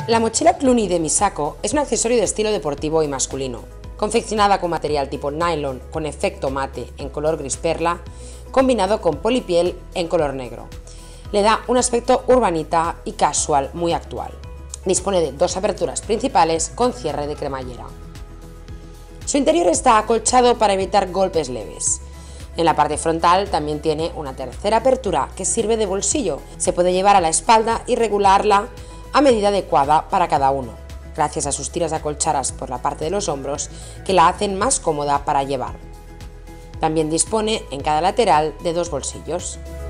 La mochila Cluny de Misako es un accesorio de estilo deportivo y masculino, confeccionada con material tipo nylon con efecto mate en color gris perla, combinado con polipiel en color negro. Le da un aspecto urbanita y casual muy actual. Dispone de dos aperturas principales con cierre de cremallera. Su interior está acolchado para evitar golpes leves. En la parte frontal también tiene una tercera apertura que sirve de bolsillo. Se puede llevar a la espalda y regularla a medida adecuada para cada uno, gracias a sus tiras acolchadas por la parte de los hombros que la hacen más cómoda para llevar. También dispone en cada lateral de dos bolsillos.